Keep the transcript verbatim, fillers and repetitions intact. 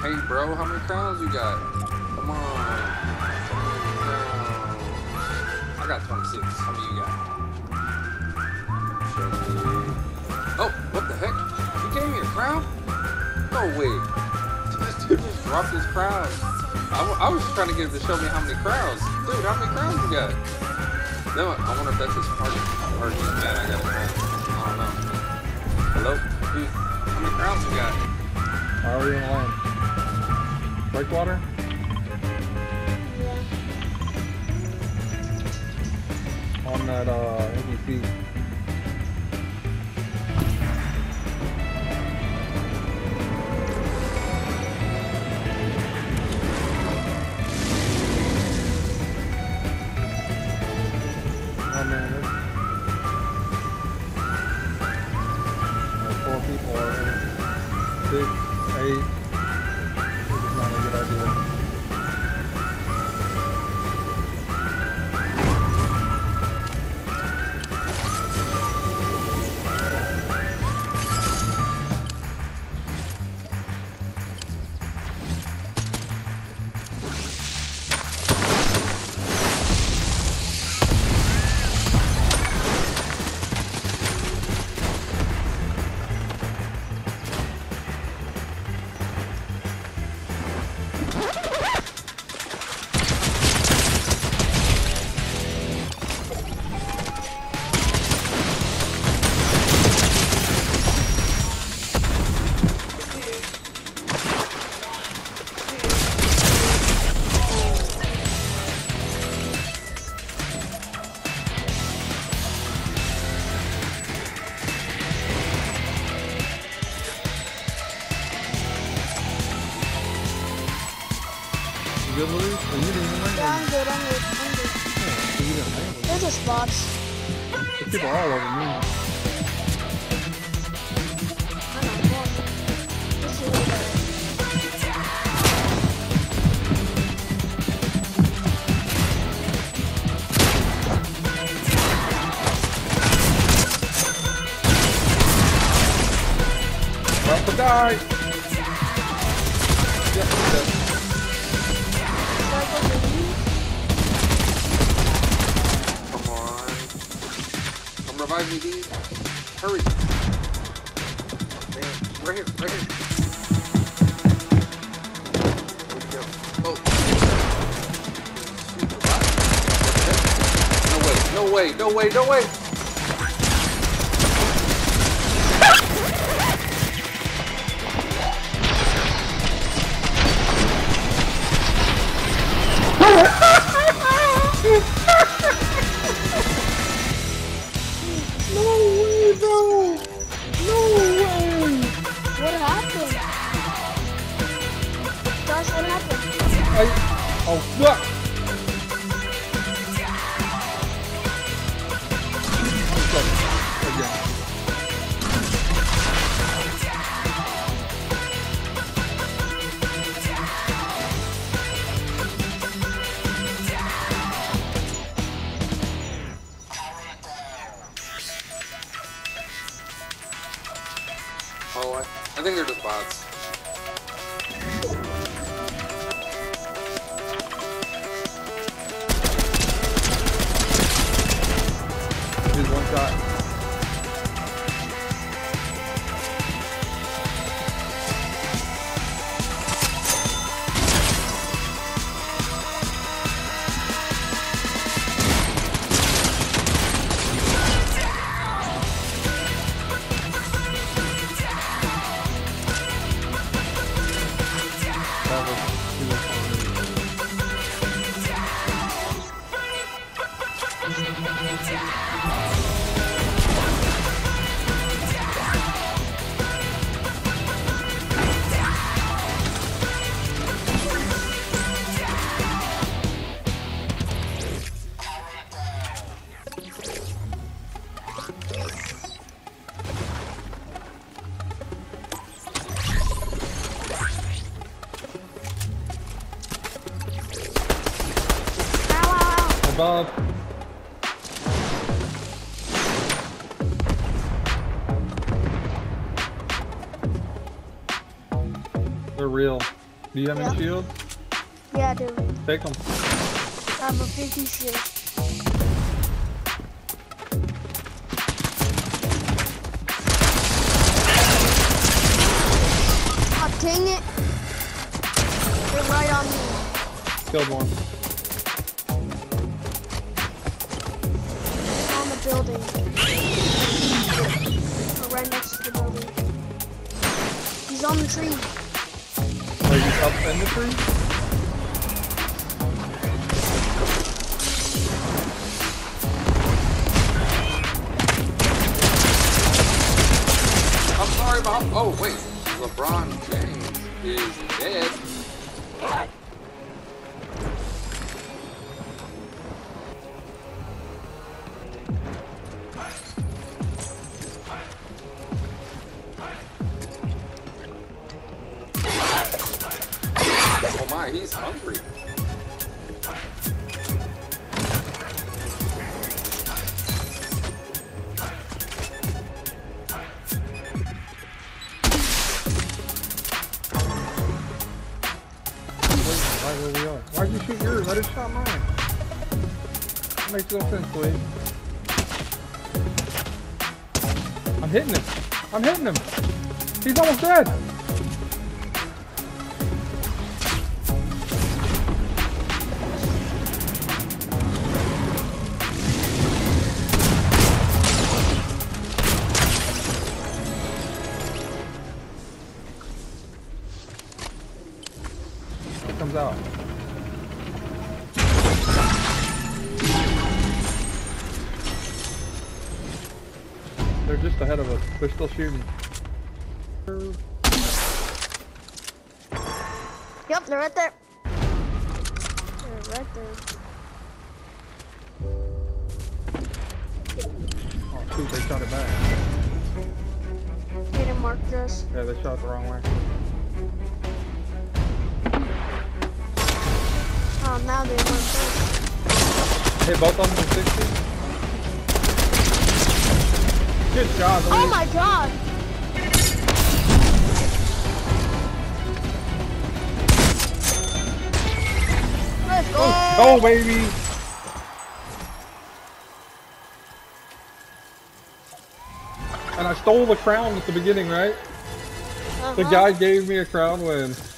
Hey, bro, how many crowns you got? Come on. I got twenty-six. How many you got? Show me. Oh, what the heck? You gave me a crown? No way. This dude just dropped his crown. I, I was just trying to get him to show me how many crowns. Dude, how many crowns you got? No, I wonder if that's his party. Or he's mad I got a crown. I don't know. Hello? Dude, how many crowns you got? How are you in line? Breakwater? On that uh, A B C. Oh man, there's like four people already. Six, eight. This is not a good idea. You good, Louis? Oh, you didn't even land. Yeah, I'm good, I'm good, I'm good. Oh, so you didn't land. They're just bots. There's people all over me. I know, bots. Let's see what they About to die! Yep, he's dead. Come on. Come revive me, D. Hurry. Man, right here, right here. Where'd you go? Oh. No way, no way, no way, no way. No way, bro! No way! What happened? Josh, what happened? I... Oh, fuck! Again. Oh, I, I think they're just bots. Here's one shot. That was, he was on me. Above. They're real. Do you have Yeah. any shields? Yeah, I do. Take them. I have a fifty shield. Oh, dang it. They're right on me. Killed one. On the building. Or right next to the building. He's on the tree. Are you up in the tree? I'm sorry about. Oh wait, LeBron James is dead. Oh my, he's hungry. Right where we are. Why'd you shoot yours? I just shot mine. That makes no sense, please. I'm hitting him. I'm hitting him. He's almost dead. It comes out. They're just ahead of us. They're still shooting. Yep, they're right there. They're right there. Oh shoot, they shot it back. They didn't mark us. Yeah, they shot it the wrong way. Oh, now they marked us. Hit both of them from sixty. Good job, Louise. Oh my god! Let's go! Oh, baby! And I stole the crown at the beginning, right? Uh-huh. The guy gave me a crown win.